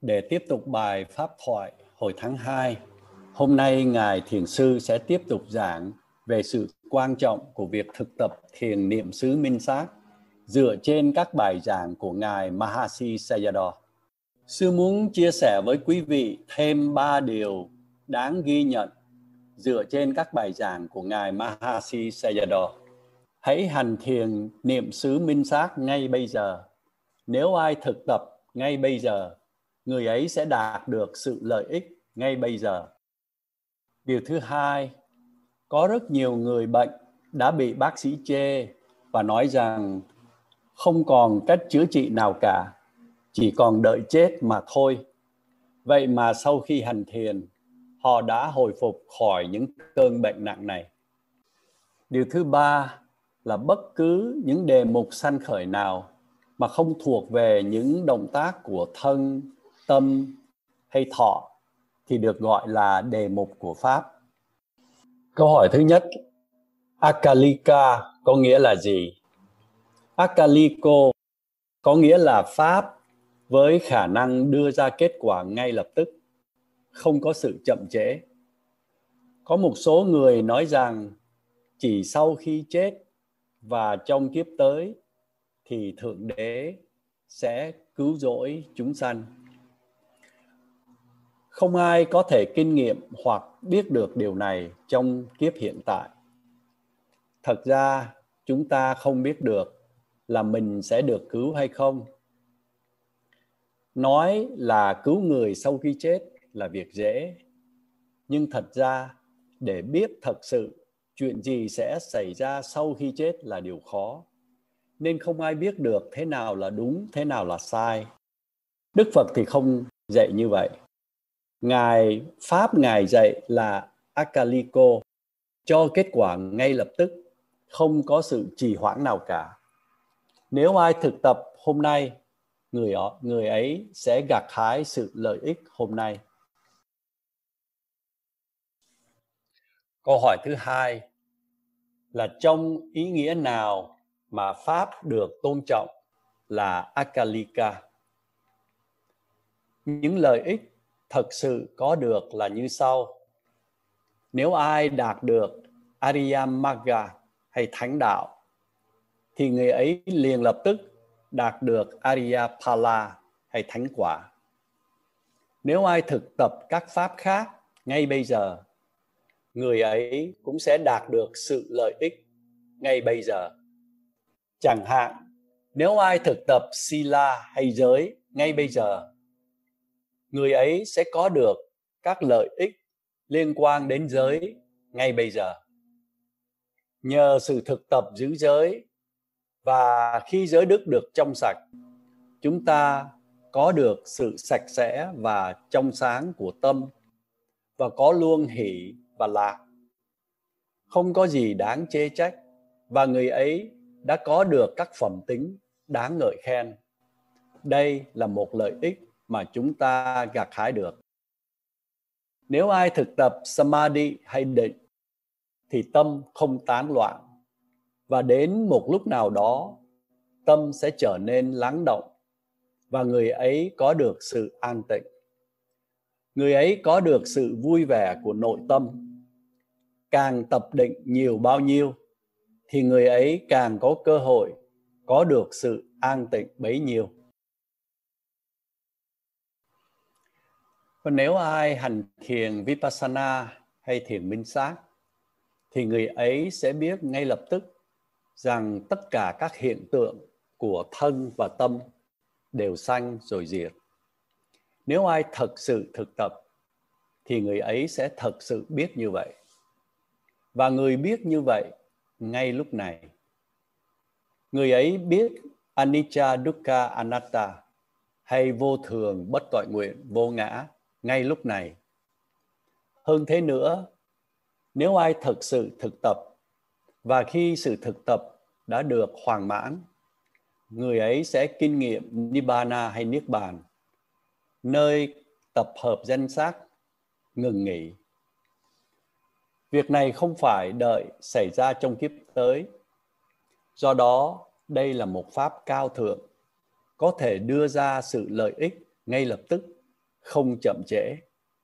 Để tiếp tục bài pháp thoại hồi tháng 2, hôm nay Ngài Thiền Sư sẽ tiếp tục giảng về sự quan trọng của việc thực tập thiền niệm xứ minh sát dựa trên các bài giảng của Ngài Mahasi Sayadaw. Sư muốn chia sẻ với quý vị thêm 3 điều đáng ghi nhận dựa trên các bài giảng của Ngài Mahasi Sayadaw. Hãy hành thiền niệm xứ minh sát ngay bây giờ. Nếu ai thực tập ngay bây giờ, người ấy sẽ đạt được sự lợi ích ngay bây giờ. Điều thứ hai, có rất nhiều người bệnh đã bị bác sĩ chê và nói rằng không còn cách chữa trị nào cả, chỉ còn đợi chết mà thôi. Vậy mà sau khi hành thiền, họ đã hồi phục khỏi những cơn bệnh nặng này. Điều thứ ba là bất cứ những đề mục sanh khởi nào mà không thuộc về những động tác của thân, tâm hay thọ thì được gọi là đề mục của Pháp. Câu hỏi thứ nhất, Akalika có nghĩa là gì? Akaliko có nghĩa là Pháp với khả năng đưa ra kết quả ngay lập tức, không có sự chậm trễ. Có một số người nói rằng chỉ sau khi chết và trong kiếp tới thì Thượng Đế sẽ cứu rỗi chúng sanh. Không ai có thể kinh nghiệm hoặc biết được điều này trong kiếp hiện tại. Thật ra, chúng ta không biết được là mình sẽ được cứu hay không. Nói là cứu người sau khi chết là việc dễ. Nhưng thật ra, để biết thật sự chuyện gì sẽ xảy ra sau khi chết là điều khó. Nên không ai biết được thế nào là đúng, thế nào là sai. Đức Phật thì không dạy như vậy. Pháp Ngài dạy là Akaliko, cho kết quả ngay lập tức, không có sự trì hoãn nào cả. Nếu ai thực tập hôm nay, người ấy sẽ gặt hái sự lợi ích hôm nay. Câu hỏi thứ hai là trong ý nghĩa nào mà Pháp được tôn trọng là Akalika? Những lợi ích thật sự có được là như sau. Nếu ai đạt được Ariya Magga hay Thánh Đạo, thì người ấy liền lập tức đạt được Ariya Phala hay Thánh Quả. Nếu ai thực tập các pháp khác ngay bây giờ, người ấy cũng sẽ đạt được sự lợi ích ngay bây giờ. Chẳng hạn, nếu ai thực tập Sila hay giới ngay bây giờ, người ấy sẽ có được các lợi ích liên quan đến giới ngay bây giờ. Nhờ sự thực tập giữ giới và khi giới đức được trong sạch, chúng ta có được sự sạch sẽ và trong sáng của tâm và có luôn hỷ và lạc. Không có gì đáng chê trách và người ấy đã có được các phẩm tính đáng ngợi khen. Đây là một lợi ích mà chúng ta gặt hái được. Nếu ai thực tập Samadhi hay định thì tâm không tán loạn và đến một lúc nào đó tâm sẽ trở nên lắng động và người ấy có được sự an tịnh. Người ấy có được sự vui vẻ của nội tâm. Càng tập định nhiều bao nhiêu thì người ấy càng có cơ hội có được sự an tịnh bấy nhiêu. Còn nếu ai hành thiền Vipassana hay thiền minh sát thì người ấy sẽ biết ngay lập tức rằng tất cả các hiện tượng của thân và tâm đều sanh rồi diệt. Nếu ai thật sự thực tập thì người ấy sẽ thật sự biết như vậy. Và người biết như vậy ngay lúc này. Người ấy biết Anicca, Dukkha, Anatta hay vô thường, bất toại nguyện, vô ngã ngay lúc này. Hơn thế nữa, nếu ai thực sự thực tập và khi sự thực tập đã được hoàn mãn, người ấy sẽ kinh nghiệm Nibbana hay Niết Bàn, nơi tập hợp danh sắc, ngừng nghỉ. Việc này không phải đợi xảy ra trong kiếp tới. Do đó, đây là một pháp cao thượng, có thể đưa ra sự lợi ích ngay lập tức không chậm trễ.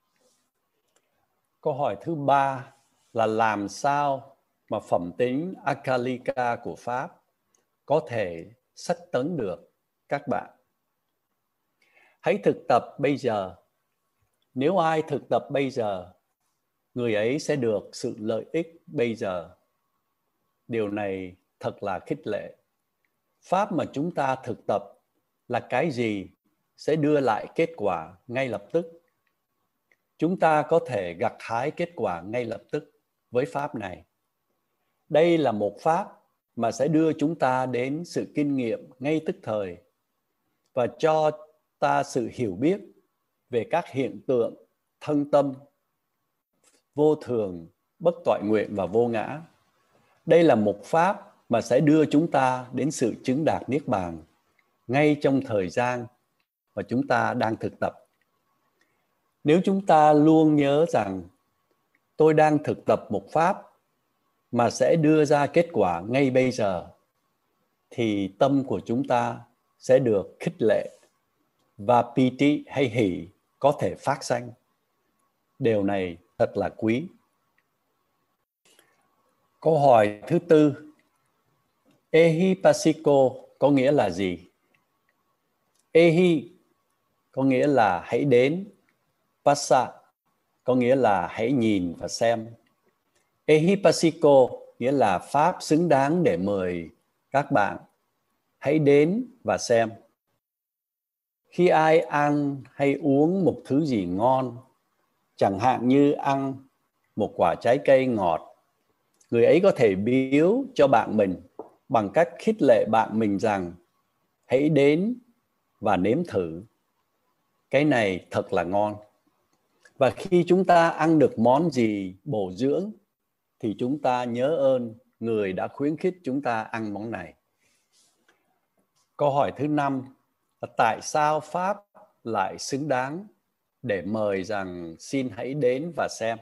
Câu hỏi thứ 3 là làm sao mà phẩm tính Akalika của Pháp có thể sách tấn được các bạn? Hãy thực tập bây giờ. Nếu ai thực tập bây giờ, người ấy sẽ được sự lợi ích bây giờ. Điều này thật là khích lệ. Pháp mà chúng ta thực tập là cái gì sẽ đưa lại kết quả ngay lập tức. Chúng ta có thể gặt hái kết quả ngay lập tức với Pháp này. Đây là một Pháp mà sẽ đưa chúng ta đến sự kinh nghiệm ngay tức thời và cho ta sự hiểu biết về các hiện tượng thân tâm, vô thường, bất toại nguyện và vô ngã. Đây là một Pháp mà sẽ đưa chúng ta đến sự chứng đạt Niết Bàn ngay trong thời gian mà chúng ta đang thực tập. Nếu chúng ta luôn nhớ rằng tôi đang thực tập một Pháp mà sẽ đưa ra kết quả ngay bây giờ, thì tâm của chúng ta sẽ được khích lệ và piti hay hỷ có thể phát sanh. Điều này thật là quý. Câu hỏi thứ 4. Ehipassiko có nghĩa là gì? Ehi có nghĩa là hãy đến. Passa có nghĩa là hãy nhìn và xem. Ehipassiko nghĩa là Pháp xứng đáng để mời các bạn hãy đến và xem. Khi ai ăn hay uống một thứ gì ngon, chẳng hạn như ăn một quả trái cây ngọt, người ấy có thể biếu cho bạn mình bằng cách khích lệ bạn mình rằng hãy đến và nếm thử. Cái này thật là ngon. Và khi chúng ta ăn được món gì bổ dưỡng thì chúng ta nhớ ơn người đã khuyến khích chúng ta ăn món này. Câu hỏi thứ 5 là tại sao Pháp lại xứng đáng để mời rằng xin hãy đến và xem?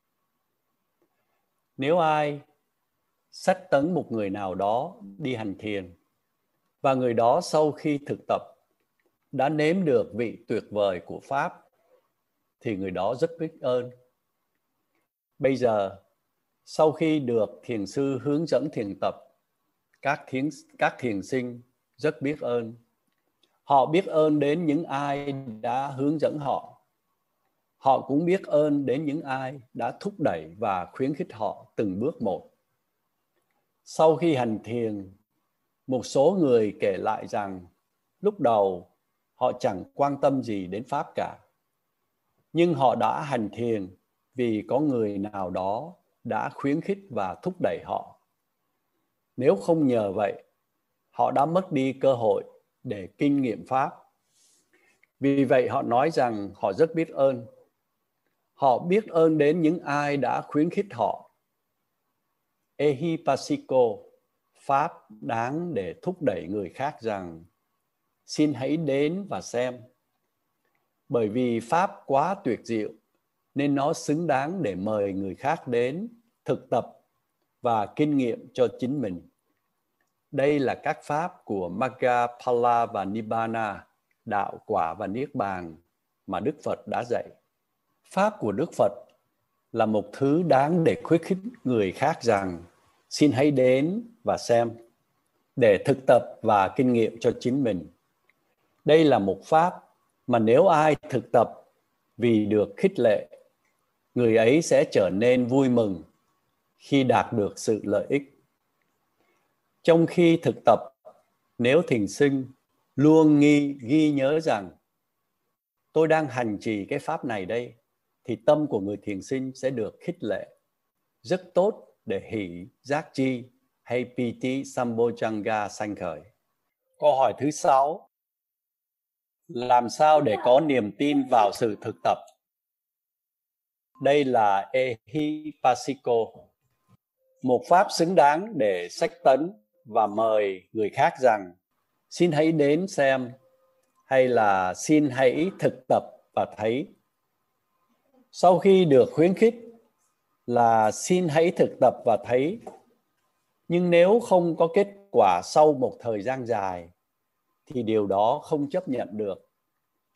Nếu ai sách tấn một người nào đó đi hành thiền và người đó sau khi thực tập đã nếm được vị tuyệt vời của Pháp thì người đó rất biết ơn. Bây giờ, sau khi được thiền sư hướng dẫn thiền tập, các thiền sinh rất biết ơn. Họ biết ơn đến những ai đã hướng dẫn họ. Họ cũng biết ơn đến những ai đã thúc đẩy và khuyến khích họ từng bước một. Sau khi hành thiền, một số người kể lại rằng lúc đầu họ chẳng quan tâm gì đến Pháp cả. Nhưng họ đã hành thiền vì có người nào đó đã khuyến khích và thúc đẩy họ. Nếu không nhờ vậy, họ đã mất đi cơ hội để kinh nghiệm Pháp. Vì vậy họ nói rằng họ rất biết ơn. Họ biết ơn đến những ai đã khuyến khích họ. Ehipassiko, Pháp đáng để thúc đẩy người khác rằng xin hãy đến và xem. Bởi vì Pháp quá tuyệt diệu nên nó xứng đáng để mời người khác đến thực tập và kinh nghiệm cho chính mình. Đây là các pháp của Magga, Phala và Nibbana, đạo quả và Niết Bàn mà Đức Phật đã dạy. Pháp của Đức Phật là một thứ đáng để khuyến khích người khác rằng xin hãy đến và xem, để thực tập và kinh nghiệm cho chính mình. Đây là một pháp mà nếu ai thực tập vì được khích lệ, người ấy sẽ trở nên vui mừng khi đạt được sự lợi ích. Trong khi thực tập, nếu thiền sinh luôn ghi nhớ rằng tôi đang hành trì cái pháp này đây, thì tâm của người thiền sinh sẽ được khích lệ. Rất tốt để hỷ, giác chi hay piti sambojjhanga sanh khởi. Câu hỏi thứ 6. Làm sao để có niềm tin vào sự thực tập? Đây là Ehipassiko, một pháp xứng đáng để xách tấn và mời người khác rằng xin hãy đến xem, hay là xin hãy thực tập và thấy. Sau khi được khuyến khích là xin hãy thực tập và thấy, nhưng nếu không có kết quả sau một thời gian dài thì điều đó không chấp nhận được.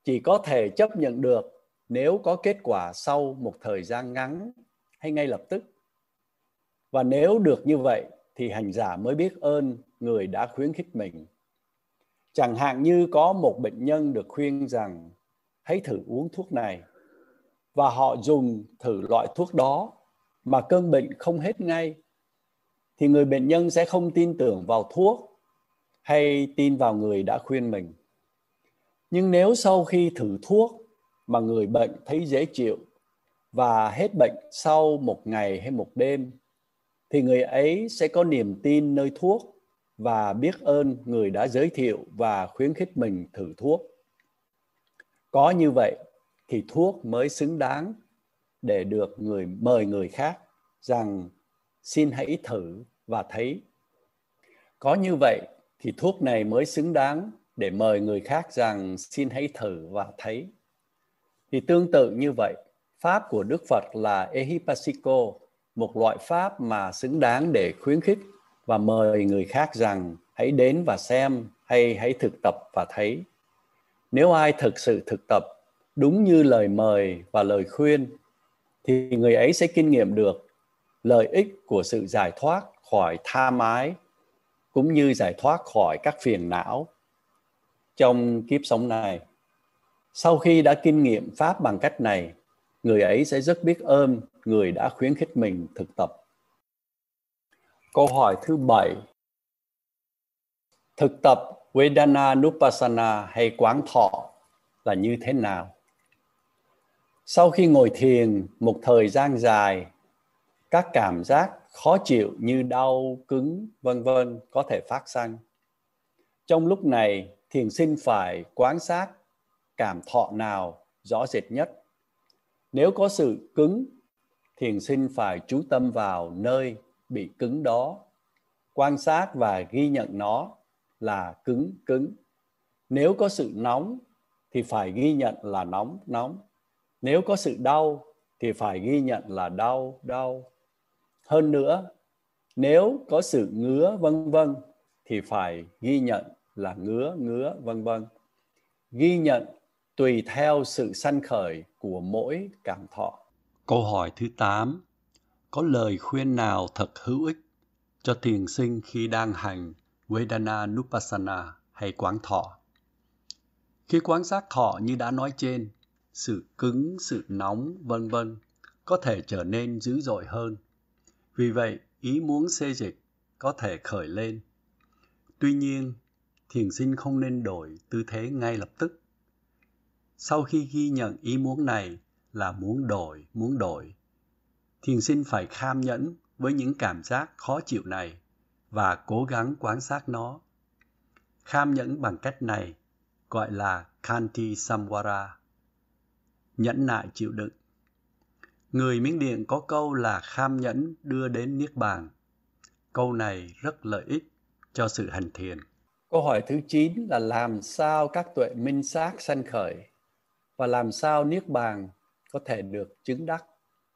chỉ có thể chấp nhận được nếu có kết quả sau một thời gian ngắn hay ngay lập tức. Và nếu được như vậy thì hành giả mới biết ơn người đã khuyến khích mình. Chẳng hạn như có một bệnh nhân được khuyên rằng hãy thử uống thuốc này, và họ dùng thử loại thuốc đó mà cơn bệnh không hết ngay, thì người bệnh nhân sẽ không tin tưởng vào thuốc hay tin vào người đã khuyên mình. Nhưng nếu sau khi thử thuốc mà người bệnh thấy dễ chịu và hết bệnh sau một ngày hay một đêm, thì người ấy sẽ có niềm tin nơi thuốc và biết ơn người đã giới thiệu và khuyến khích mình thử thuốc. Có như vậy thì thuốc mới xứng đáng để được mời người khác rằng xin hãy thử và thấy. Có như vậy thì thuốc này mới xứng đáng để mời người khác rằng xin hãy thử và thấy. Thì tương tự như vậy, pháp của Đức Phật là Ehipassiko, một loại pháp mà xứng đáng để khuyến khích và mời người khác rằng hãy đến và xem hay hãy thực tập và thấy. Nếu ai thực sự thực tập đúng như lời mời và lời khuyên, thì người ấy sẽ kinh nghiệm được lợi ích của sự giải thoát khỏi tham ái, cũng như giải thoát khỏi các phiền não trong kiếp sống này. Sau khi đã kinh nghiệm pháp bằng cách này, người ấy sẽ rất biết ơn người đã khuyến khích mình thực tập. Câu hỏi thứ 7. Thực tập Vedananupassana hay quán thọ là như thế nào? Sau khi ngồi thiền một thời gian dài, các cảm giác khó chịu như đau, cứng, vân vân có thể phát sinh. Trong lúc này, thiền sinh phải quan sát cảm thọ nào rõ rệt nhất. Nếu có sự cứng, thiền sinh phải chú tâm vào nơi bị cứng đó, quan sát và ghi nhận nó là cứng. Nếu có sự nóng thì phải ghi nhận là nóng. Nếu có sự đau thì phải ghi nhận là đau. Hơn nữa, nếu có sự ngứa vân vân thì phải ghi nhận là ngứa vân vân. Ghi nhận tùy theo sự sanh khởi của mỗi cảm thọ. Câu hỏi thứ 8. Có lời khuyên nào thật hữu ích cho thiền sinh khi đang hành Vedananupassana hay quán thọ? Khi quan sát thọ như đã nói trên, sự cứng, sự nóng, vân vân có thể trở nên dữ dội hơn. Vì vậy, ý muốn xê dịch có thể khởi lên. Tuy nhiên, thiền sinh không nên đổi tư thế ngay lập tức. Sau khi ghi nhận ý muốn này là muốn đổi, thiền sinh phải kham nhẫn với những cảm giác khó chịu này và cố gắng quan sát nó. Kham nhẫn bằng cách này gọi là Khanti Samvara, nhẫn nại chịu đựng. Người Miến Điện có câu là kham nhẫn đưa đến Niết Bàn. Câu này rất lợi ích cho sự hành thiền. Câu hỏi thứ 9 là làm sao các tuệ minh sát sanh khởi và làm sao Niết Bàn có thể được chứng đắc?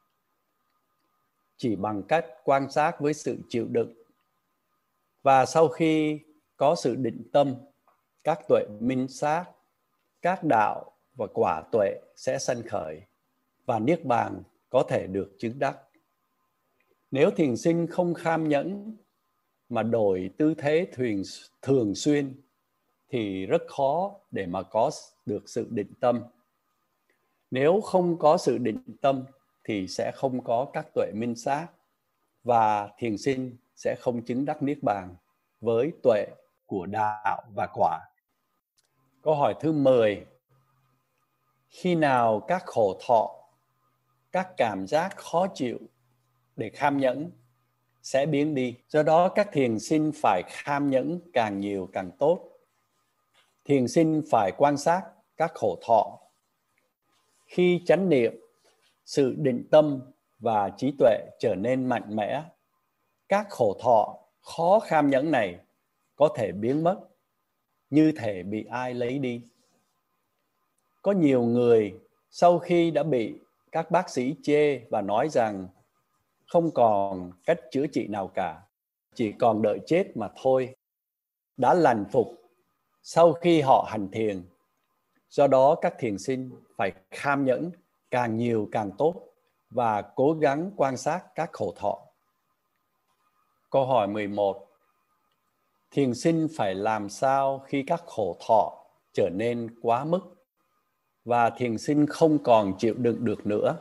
Chỉ bằng cách quan sát với sự chịu đựng. Và sau khi có sự định tâm, các tuệ minh sát, các đạo và quả tuệ sẽ sanh khởi và Niết Bàn có thể được chứng đắc. Nếu thiền sinh không kham nhẫn mà đổi tư thế thường xuyên thì rất khó để mà có được sự định tâm. Nếu không có sự định tâm thì sẽ không có các tuệ minh sát và thiền sinh sẽ không chứng đắc Niết Bàn với tuệ của đạo và quả. Câu hỏi thứ 10. Khi nào các khổ thọ, các cảm giác khó chịu để kham nhẫn sẽ biến đi? Do đó các thiền sinh phải kham nhẫn càng nhiều càng tốt. Thiền sinh phải quan sát các khổ thọ. Khi chánh niệm, sự định tâm và trí tuệ trở nên mạnh mẽ, các khổ thọ khó kham nhẫn này có thể biến mất như thể bị ai lấy đi. Có nhiều người sau khi đã bị các bác sĩ chê và nói rằng không còn cách chữa trị nào cả, chỉ còn đợi chết mà thôi, đã lành phục sau khi họ hành thiền. Do đó các thiền sinh phải kham nhẫn càng nhiều càng tốt và cố gắng quan sát các khổ thọ. Câu hỏi 11. Thiền sinh phải làm sao khi các khổ thọ trở nên quá mức và thiền sinh không còn chịu đựng được nữa?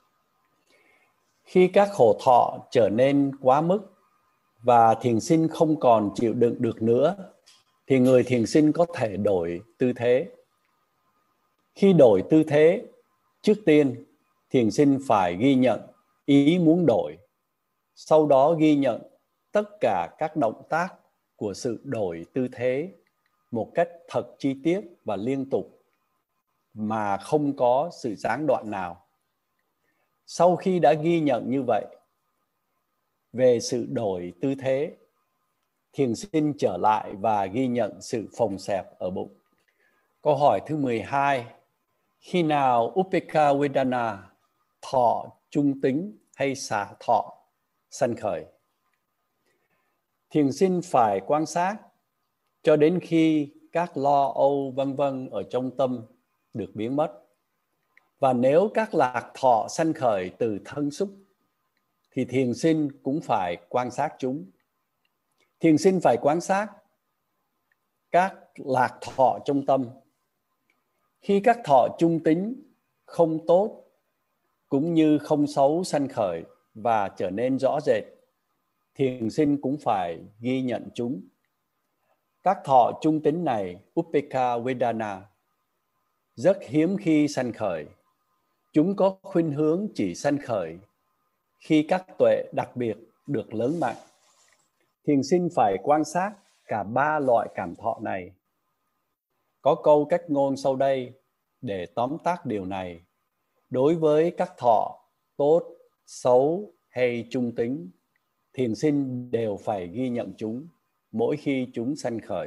Khi các khổ thọ trở nên quá mức và thiền sinh không còn chịu đựng được nữa, thì người thiền sinh có thể đổi tư thế. Khi đổi tư thế, trước tiên thiền sinh phải ghi nhận ý muốn đổi, sau đó ghi nhận tất cả các động tác của sự đổi tư thế một cách thật chi tiết và liên tục mà không có sự gián đoạn nào. Sau khi đã ghi nhận như vậy về sự đổi tư thế, thiền sinh trở lại và ghi nhận sự phồng xẹp ở bụng. Câu hỏi thứ 12. Khi nào Upekkha Vedana, thọ trung tính hay xả thọ, sanh khởi? Thiền sinh phải quan sát cho đến khi các lo âu vân vân ở trong tâm được biến mất. Và nếu các lạc thọ sanh khởi từ thân xúc, thì thiền sinh cũng phải quan sát chúng. Thiền sinh phải quan sát các lạc thọ trong tâm. Khi các thọ trung tính, không tốt, cũng như không xấu sanh khởi và trở nên rõ rệt, thiền sinh cũng phải ghi nhận chúng. Các thọ trung tính này, Upekkha Vedana, rất hiếm khi sanh khởi. Chúng có khuynh hướng chỉ sanh khởi khi các tuệ đặc biệt được lớn mạnh. Thiền sinh phải quan sát cả ba loại cảm thọ này. Có câu cách ngôn sau đây để tóm tắt điều này. Đối với các thọ tốt, xấu hay trung tính, thiền sinh đều phải ghi nhận chúng mỗi khi chúng sanh khởi.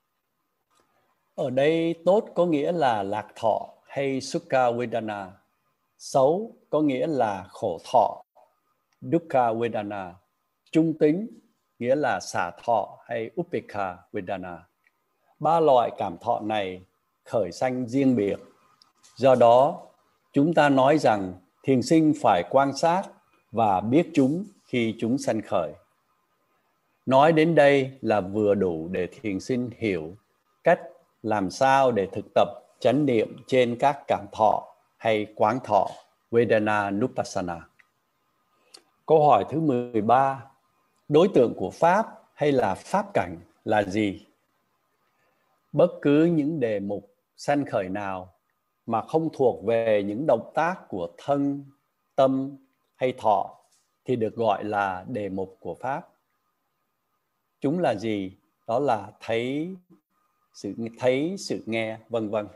Ở đây tốt có nghĩa là lạc thọ hay Sukha Vedana. Xấu có nghĩa là khổ thọ, Dukkha Vedana. Trung tính nghĩa là xả thọ hay Upekkha Vedana. Ba loại cảm thọ này khởi sanh riêng biệt. Do đó, chúng ta nói rằng thiền sinh phải quan sát và biết chúng khi chúng sanh khởi. Nói đến đây là vừa đủ để thiền sinh hiểu cách làm sao để thực tập chánh niệm trên các cảm thọ hay quán thọ Vedana Nupassana. Câu hỏi thứ 13. Đối tượng của Pháp hay là Pháp cảnh là gì? Bất cứ những đề mục sanh khởi nào mà không thuộc về những động tác của thân, tâm hay thọ thì được gọi là đề mục của Pháp. Chúng là gì? Đó là thấy, sự nghe, vân vân.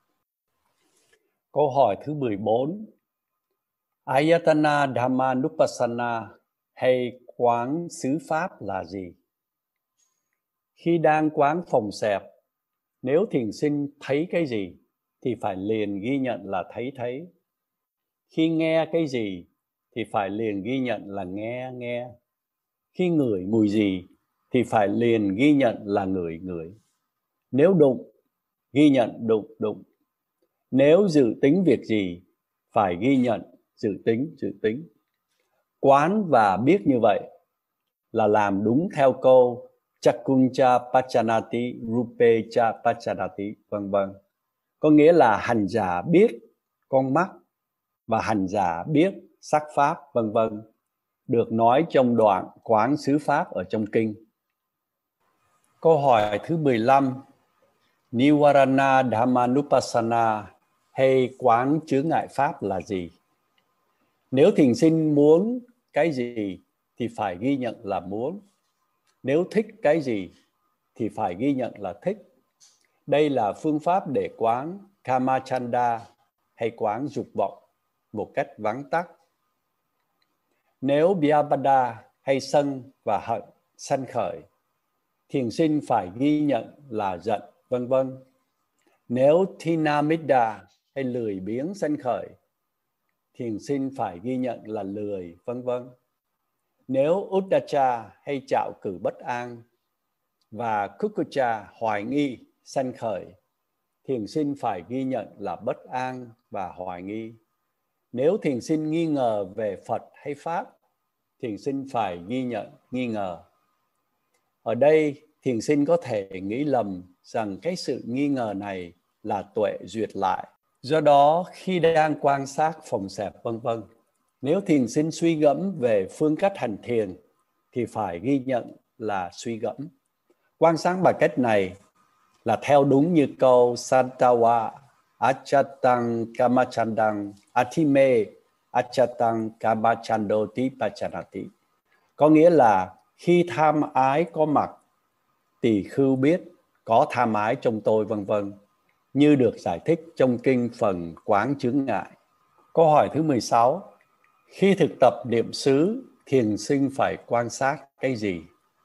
Câu hỏi thứ 14. Ayatana Dhammanupassana hay quán xứ Pháp là gì? Khi đang quán phồng xẹp, nếu thiền sinh thấy cái gì thì phải liền ghi nhận là thấy. Khi nghe cái gì thì phải liền ghi nhận là nghe. Khi ngửi mùi gì thì phải liền ghi nhận là ngửi. Nếu đụng, ghi nhận đụng. Nếu dự tính việc gì, phải ghi nhận dự tính. Quán và biết như vậy là làm đúng theo câu Chakkuncha Pachanati, Rupecha Pachanati, vân vân. Có nghĩa là hành giả biết con mắt và hành giả biết sắc pháp, vân vân, được nói trong đoạn quán xứ Pháp ở trong kinh. Câu hỏi thứ 15. Nivarana Dhammanupassana hay quán chướng ngại Pháp là gì? Nếu thiền sinh muốn cái gì thì phải ghi nhận là muốn. Nếu thích cái gì thì phải ghi nhận là thích. Đây là phương pháp để quán Kamachanda hay quán dục vọng một cách vắn tắt. Nếu Vyabhada hay sân và hận sanh khởi, thiền sinh phải ghi nhận là giận, vân vân. Nếu Thinamidda hay lười biếng sanh khởi, thiền sinh phải ghi nhận là lười, vân vân. Nếu Uddhacha hay trạo cử bất an và Kukucha hoài nghi sanh khởi, thiền sinh phải ghi nhận là bất an và hoài nghi. Nếu thiền sinh nghi ngờ về Phật hay Pháp, thiền sinh phải ghi nhận nghi ngờ. Ở đây, thiền sinh có thể nghĩ lầm rằng cái sự nghi ngờ này là tuệ duyệt lại. Do đó, khi đang quan sát phòng xẹp vân vân, nếu thiền sinh suy gẫm về phương cách hành thiền thì phải ghi nhận là suy gẫm. Quan sát bằng cách này là theo đúng như câu Santawa Achatang Kamachandang Atime Achatang Kamachandoti Pachanati. Có nghĩa là khi tham ái có mặt, tỳ khưu biết có tham ái trong tôi vân vân, như được giải thích trong kinh phần Quán Chướng Ngại. Câu hỏi thứ 16. Khi thực tập niệm xứ, thiền sinh phải quan sát cái gì?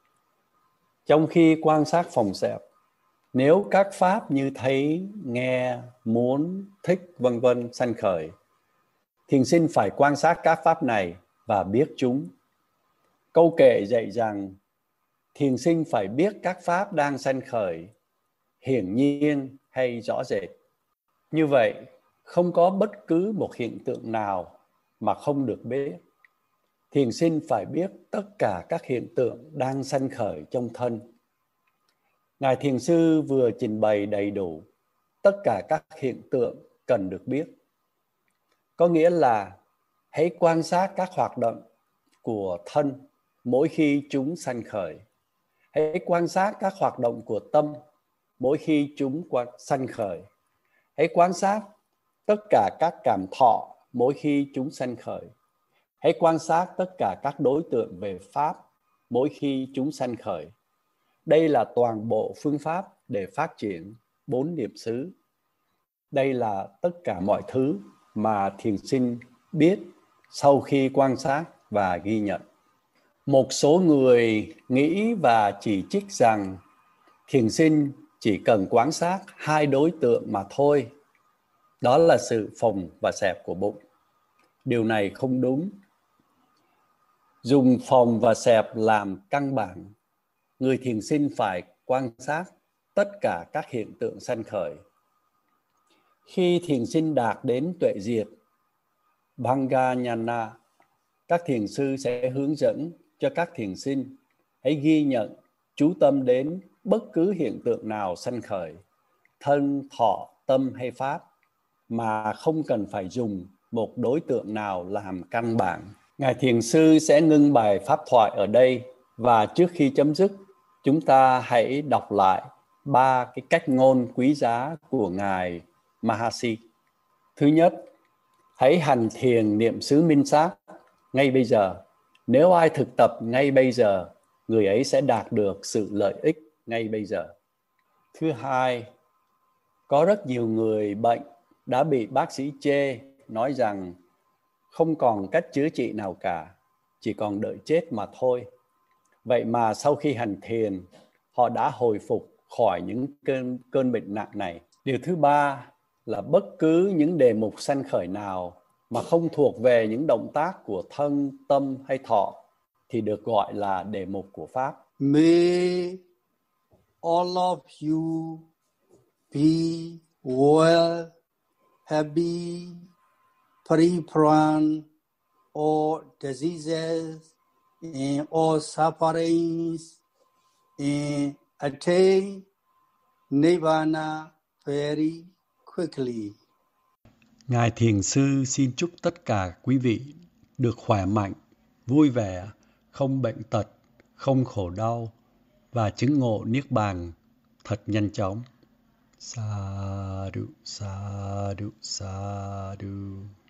Trong khi quan sát phòng xẹp, nếu các pháp như thấy, nghe, muốn, thích vân vân sanh khởi, thiền sinh phải quan sát các pháp này và biết chúng. Câu kệ dạy rằng thiền sinh phải biết các pháp đang sanh khởi, hiển nhiên hay rõ rệt. Như vậy, không có bất cứ một hiện tượng nào mà không được biết. Thiền sinh phải biết tất cả các hiện tượng đang sanh khởi trong thân. Ngài Thiền sư vừa trình bày đầy đủ tất cả các hiện tượng cần được biết. Có nghĩa là hãy quan sát các hoạt động của thân mỗi khi chúng sanh khởi. Hãy quan sát các hoạt động của tâm mỗi khi chúng sanh khởi. Hãy quan sát tất cả các cảm thọ mỗi khi chúng sanh khởi. Hãy quan sát tất cả các đối tượng về pháp mỗi khi chúng sanh khởi. Đây là toàn bộ phương pháp để phát triển 4 niệm xứ. Đây là tất cả mọi thứ mà thiền sinh biết sau khi quan sát và ghi nhận. Một số người nghĩ và chỉ trích rằng thiền sinh chỉ cần quan sát 2 đối tượng mà thôi. Đó là sự phồng và xẹp của bụng. Điều này không đúng. Dùng phồng và xẹp làm căn bản, người thiền sinh phải quan sát tất cả các hiện tượng sanh khởi. Khi thiền sinh đạt đến tuệ diệt, Bhanganyana, các thiền sư sẽ hướng dẫn cho các thiền sinh hãy ghi nhận, chú tâm đến bất cứ hiện tượng nào sanh khởi, thân, thọ, tâm hay pháp, mà không cần phải dùng một đối tượng nào làm căn bản. Ngài thiền sư sẽ ngưng bài pháp thoại ở đây, và trước khi chấm dứt, chúng ta hãy đọc lại 3 cái cách ngôn quý giá của Ngài Mahasi. Thứ nhất, hãy hành thiền niệm xứ minh sát ngay bây giờ. Nếu ai thực tập ngay bây giờ, người ấy sẽ đạt được sự lợi ích ngay bây giờ. Thứ hai, có rất nhiều người bệnh đã bị bác sĩ chê, nói rằng không còn cách chữa trị nào cả, chỉ còn đợi chết mà thôi. Vậy mà sau khi hành thiền, họ đã hồi phục khỏi những cơn bệnh nặng này. Điều thứ ba là bất cứ những đề mục sanh khởi nào mà không thuộc về những động tác của thân, tâm hay thọ thì được gọi là đề mục của Pháp. May all of you be well, happy, free from all diseases and all sufferings, and attain Nibbana very quickly. Ngài Thiền sư xin chúc tất cả quý vị được khỏe mạnh, vui vẻ, không bệnh tật, không khổ đau và chứng ngộ niết bàn thật nhanh chóng. Sadhu, sadhu, sadhu.